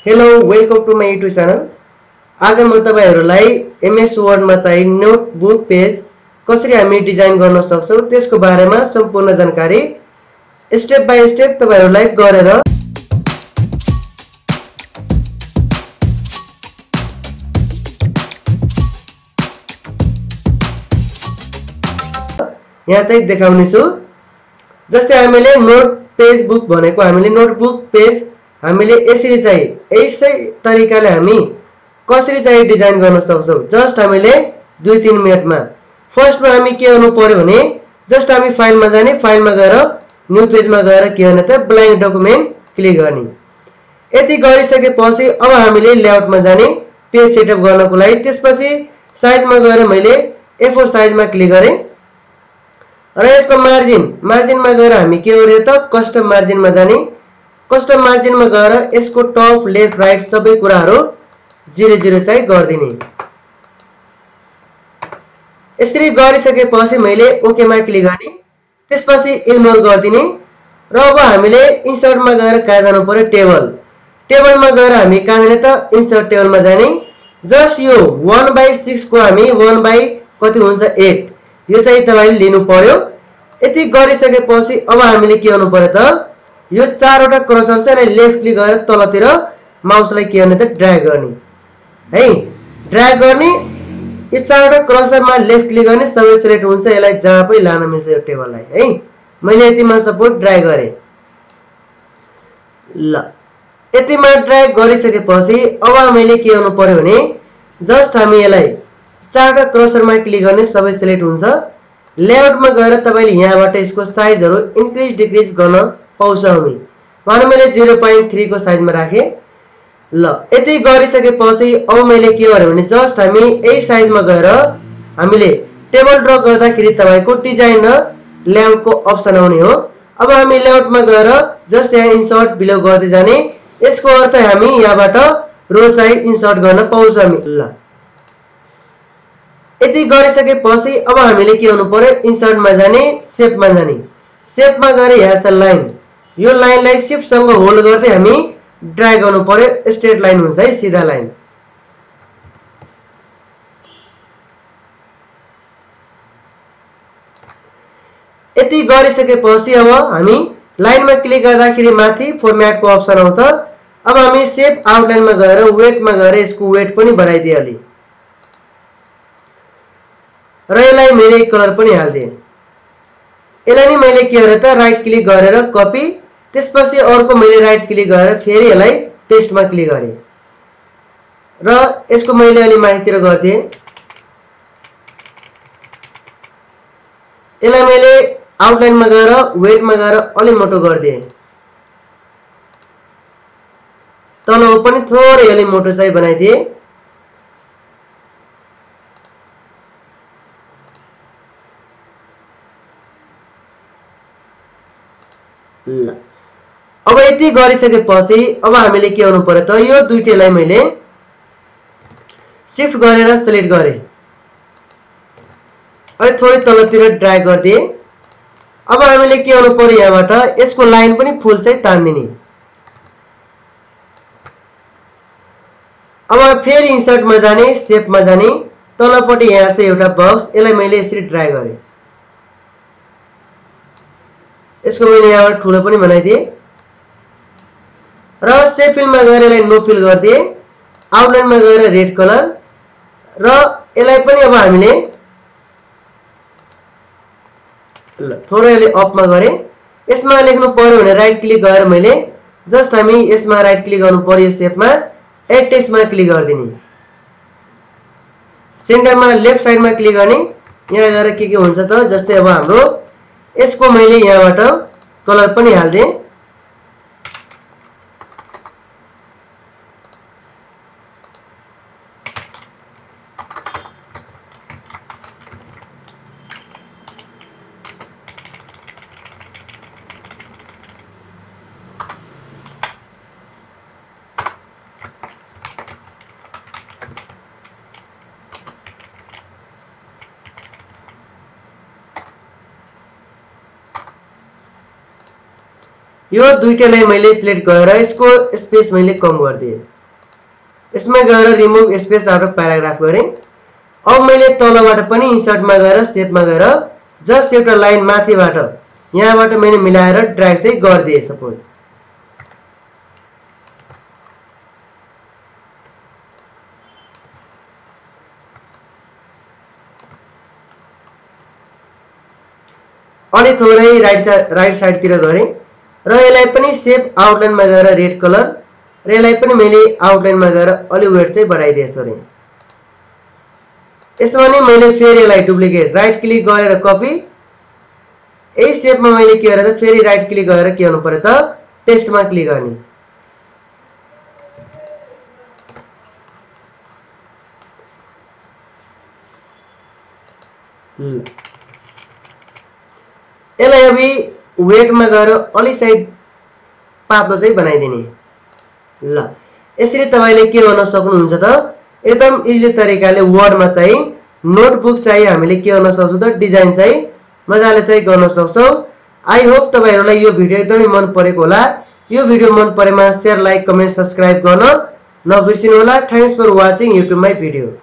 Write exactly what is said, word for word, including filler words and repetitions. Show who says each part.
Speaker 1: Hello welcome to my YouTube channel. आज म तपाईहरुलाई एमएस वर्ड मा चाहिँ नोटबुक पेज कसरी हामी डिजाइन गर्न सक्छौं त्यसको बारेमा सम्पूर्ण जानकारी स्टेप बाइ स्टेप तपाईहरुलाई गरेर यहाँ चाहिँ देखाउने छु। जस्तै हामीले नोट पेज बुक भनेको हामीले नोटबुक पेज हामीले यसरी चाहिँ यसै तरिकाले हामी कसरी चाहिँ डिजाइन गर्न सक्छौं। जस्ट हामीले दुई तीन मिनेटमा फर्स्टमा हामी के गर्नु पर्यो भने जस्ट हामी फाइलमा जाने, फाइलमा गएर न्यू पेजमा गएर के गर्ने त ब्ल्याङ्क डकुमेन्ट क्लिक गर्ने। यति गरिसकेपछि अब हामीले लेआउटमा जाने पेज सेटअप गर्नको लागि। त्यसपछि साइजमा गएर मैले ए फोर साइजमा क्लिक गरे र यसको मार्जिन मार्जिनमा गएर हामी के गर्ने त कस्टम मार्जिनमा जाने। कस्टम मार्जिनमा गएर यसको टप लेफ्ट राइट सबै कुराहरु जिरो जिरो चाहिँ गर्दिने। यसरी गरिसकेपछि मैले ओके मा क्लिक गर्ने। त्यसपछि इग्नोर गर्दिने र अब हामीले इन्सर्टमा गएर कहाँ जानु पर्यो टेबल। टेबलमा गएर हामी कहाँ जाने त इन्सर्ट टेबलमा जाने। जस्ट यो वन बाइ सिक्स को हामी वन बाइ कति हुन्छ एट यो चाहिँ तपाईले लिनु पर्यो। यति गरिसकेपछि अब हामीले के गर्नु पर्यो त यो चारवटा क्रसर चाहिँ लेफ्ट क्लिक गरेर तलतिर माउसलाई के गर्ने त ड्र्याग गर्ने है। ड्र्याग गर्ने यो चारवटा क्रसरमा लेफ्ट क्लिक गर्ने सबै सिलेक्ट हुन्छ। यसलाई जहाँ पनि लान मिल्छ यो टेबललाई है। मैले यतिमा सपोर्ट ड्र्याग गरे। ल यतिमा ड्र्याग गरिसकेपछि अब मैले के गर्नु पर्यो भने जस्ट हामी यसलाई चारवटा क्रसरमा क्लिक गर्ने सबै सिलेक्ट हुन्छ। लेआउटमा गएर तपाईले यहाँबाट यसको साइजहरु इन्क्रिज डिक्रिज गर्न पाउँछ। हामी भने मैले जिरो पोइन्ट थ्री को साइजमा राखे। ल यति गरिसकेपछि अब मैले के गरे भने जस्ट हामी यही साइजमा गएर हामीले टेबल ड्रा गर्दाखेरि तपाईको डिजाइन र लेआउटको अप्सन आउने हो। अब हामी लेआउटमा गएर जस्ट यहाँ इन्सर्ट बिलो गर्दै जाने। यसको अर्थ हामी यहाँबाट रो चाहिँ इन्सर्ट गर्न पाउँछ हामी। ल यति गरिसकेपछि अब हामीले के गर्नु पर्यो इन्सर्टमा जाने, शेपमा जाने। शेपमा गएर यहाँ छ लाइन। यो लाइनलाई शिफ्ट सँग होल्ड गर्दै हामी ड्र्याग गर्नु पर्यो। स्ट्रेट लाइन हुन्छ है, सिधा लाइन। यति गरिसकेपछि अब हामी लाइनमा क्लिक गर्दाखेरि माथि फर्म्याटको अप्सन आउँछ। अब हामी शेप आउटलाइनमा गएर वेटमा गएर यसको वेट पनि बढाइदिए र यसलाई मैले कलर पनि हाल्दिए। यसलाई नि मैले के गरे त राइट क्लिक गरेर कपी, त्यसपछि अर्को मैले राइट क्लिक गरेर फेरि यसलाई पेस्टमा क्लिक गरे र यसको मैले अलि माथितिर गर्दिए। यसलाई मैले आउटलाइनमा गएर वेटमा गएर अलि मोटो गर्दिए। तल पनि थोरै अलि मोटो चाहिँ बनाइदिए। ल अब यति गरिसकेपछि अब हामीले के गर्नु पर्यो त यो दुईटैलाई मैले शिफ्ट गरेर सिलेक्ट गरे। अहिले थोरै तलतिर ड्र्याग गर्दिए। अब हामीले के गर्नु पर्यो यहाँबाट यसको लाइन पनि फुल चाहिँ तान्दिने। अब फेरि इन्सर्टमा जाने, शेपमा जाने। तलपट्टि यहाँ चाहिँ एउटा बक्स, यसलाई मैले यसरी ड्र्याग गरे। यसको मैले यहाँबाट ठुलो पनि बनाइदिए र शेप फिलमा गएर यसलाई नो फिल गर्दिए। आउटलाइनमा गएर रेड कलर र यसलाई पनि अब हामीले ल थोरै अलि अपमा गरे। यसमा लेख्नु पर्यो भने राइट क्लिक गरेर मैले जस्ट हामी यसमा राइट क्लिक गर्नु पर्यो शेपमा एड टेक्स्टमा क्लिक गर्दिने। सेन्टरमा लेफ्ट साइडमा क्लिक गर्ने। यहाँ गएर के के हुन्छ त जस्तै अब हाम्रो यसको मैले यहाँबाट कलर पनि हाल्दिए। यो दुईटैलाई मैले सिलेक्ट गरेर यसको स्पेस मैले कम गरिदिएँ। यसमा गएर remove space out of paragraph गरेँ। अब मैले तलबाट पनि इन्सर्टमा गएर सेपमा गएर जस्ट एउटा लाइन माथिबाट यहाँबाट मैले मिलाएर ड्र्याग चाहिँ गरिदिएँ। सपोज अलि थोरै राइट राइट साइडतिर गरेँ र यसलाई पनि सेप आउटलाइनमा गएर रेड कलर र यसलाई पनि मैले आउटलाइनमा गएर अलि वेट चाहिँ बढाइदिएँ थोरै। यसमा नि मैले फेरि यसलाई डुप्लिकेट राइट क्लिक गरेर कपी, यही सेपमा मैले के गरेर फेरि राइट क्लिक गरेर के गर्नु पर्यो त पेस्टमा क्लिक गर्ने। यसलाई अभी वेटमा गएर अलि साइड पातलो चाहिँ बनाइदिने। ल यसरी तपाईले के गर्न सक्नुहुन्छ त एकदम इजी तरिकाले वर्डमा चाहिँ नोटबुक चाहिँ हामीले के गर्न सक्छौं त डिजाइन चाहिँ मजाले चाहिँ गर्न सक्छौं। आई होप तपाईहरुलाई यो भिडियो एकदमै मन परेको होला। यो भिडियो मन परेमा शेयर, लाइक, कमेन्ट, सब्स्क्राइब गर्न नबिर्सिनु होला। Thanks for watching YouTube my video.